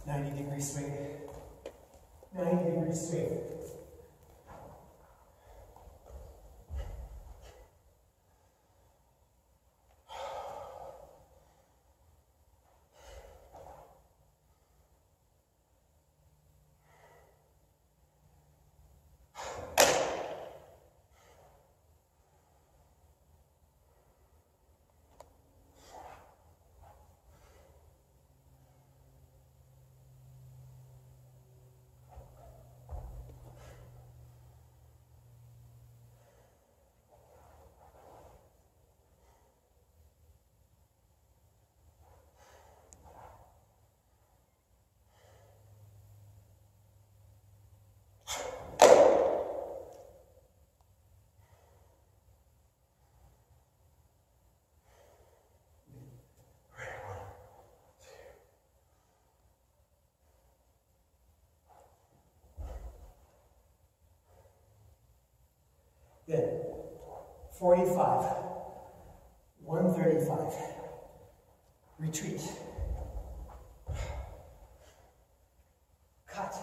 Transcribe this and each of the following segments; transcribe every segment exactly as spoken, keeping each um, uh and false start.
ninety degree swing. ninety degree swing. Then, forty-five, one thirty-five, retreat, cut,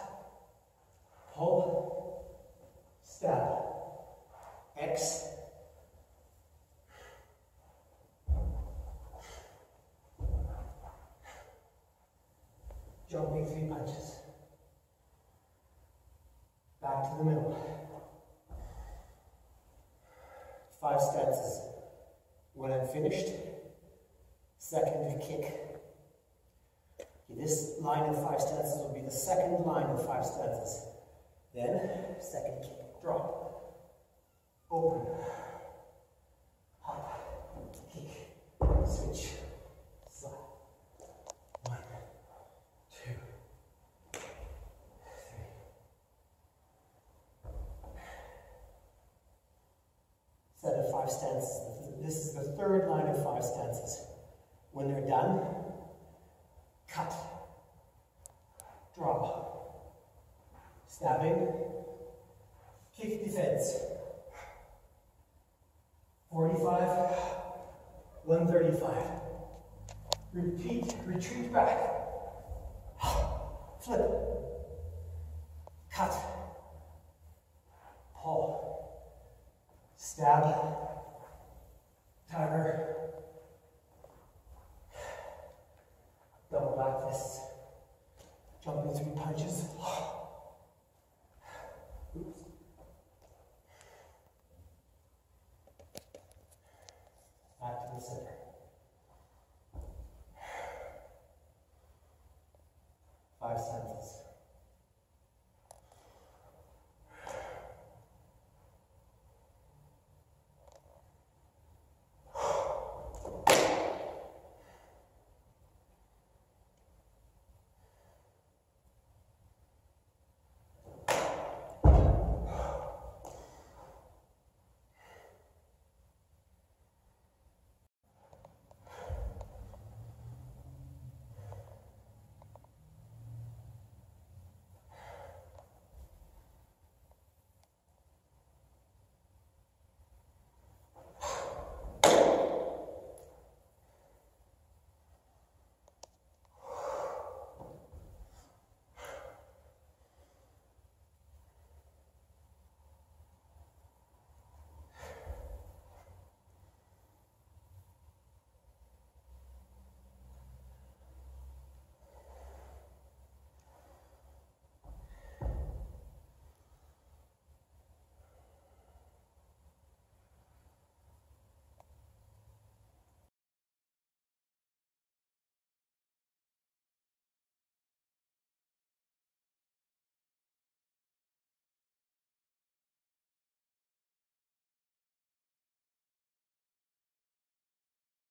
pull, stab, X, jumping three punches, back to the middle. Five stances. When I'm finished, second kick. Okay, this line of five stances will be the second line of five stances. Then, second kick, drop, open, hop, kick, switch, slide. One, two, three. Set of five stances. This is the third line of five stances. When they're done, cut, drop, stabbing, kick defense. forty-five, one thirty-five. Repeat, retreat back. Flip, cut, pull, stab, tiger, double back fists, jumping three punches. Oops. Back to the center. Five sentences.